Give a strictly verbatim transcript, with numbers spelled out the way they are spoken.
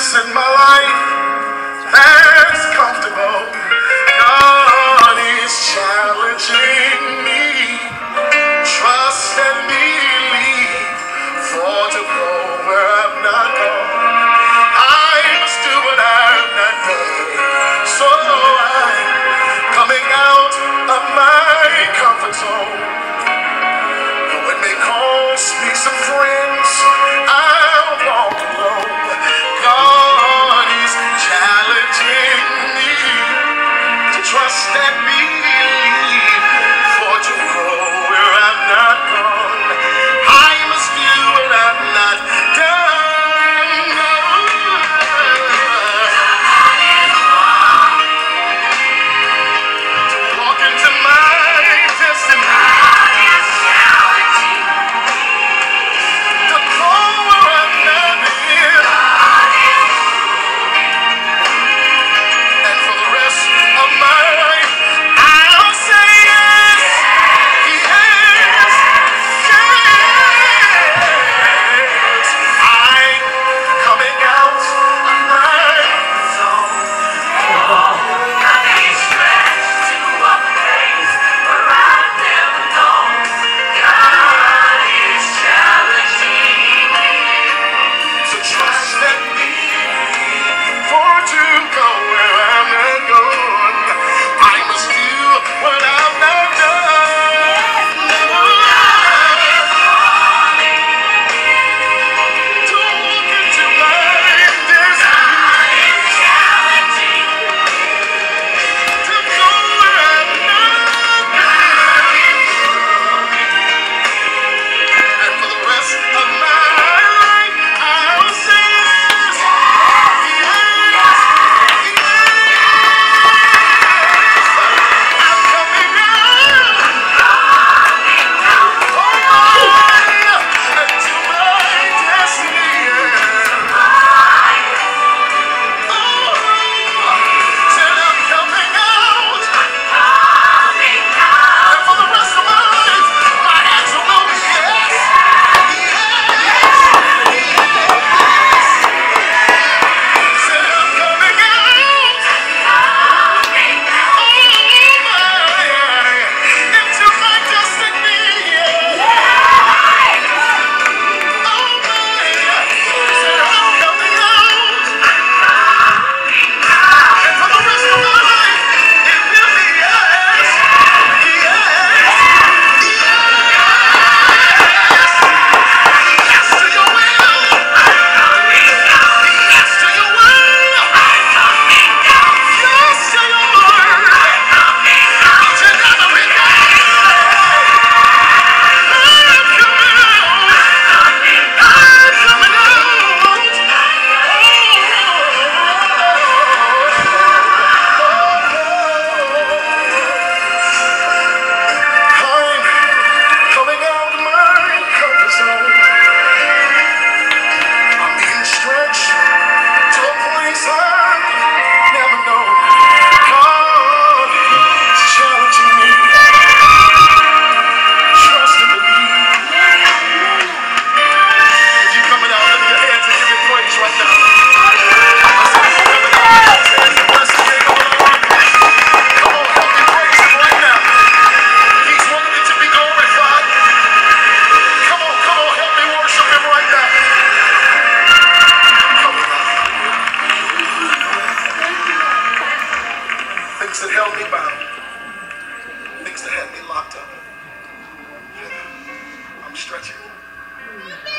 in my life that's comfortable. God is challenging me. Trust and believe for to go where I've not gone. I must do what I've not done. So I'm coming out of my comfort zone. Though it may cost me some friends, I'll walk alone. God is challenging me to trust and believe for to go where I've not gone. I must do what I've not done. To walk into my destiny. To go where I've not been. And for the rest of my life, I'll say yes, yes, yes. I'm coming out of my zone. Coming stretched to a place where I've never known. God is challenging me to trust and believe for to go where I'm not going. I must do what I've not done. To walk into my destiny. To go where I've not been. And for the rest of my life, I'll say yes, yes, yes. I'm coming out. Oh, into my destiny. Oh, said I'm coming out. And for the rest of my life, my answer will be yes, yes. Said I'm coming out. Oh, my, into my destiny. Oh, my, said I'm coming out. And for the rest of my life, it will be yes, yes, yes to your will, yes to your will, yes to your word. Each and every day, I'm coming out, I'm coming out. I'm coming out of my comfort zone. I'm being stretched to a place I've never known. God is challenging me. Trust and believe. If you're coming out, lift your hands and give me praise right now. I said if you're coming out, lift your hands and bless the name of the Lord. Come on, help me praise him right now. He's worthy to be glorified. Come on, come on, help me worship him right now. Coming out. Things that held me bound, things that had me locked up. I'm stretching.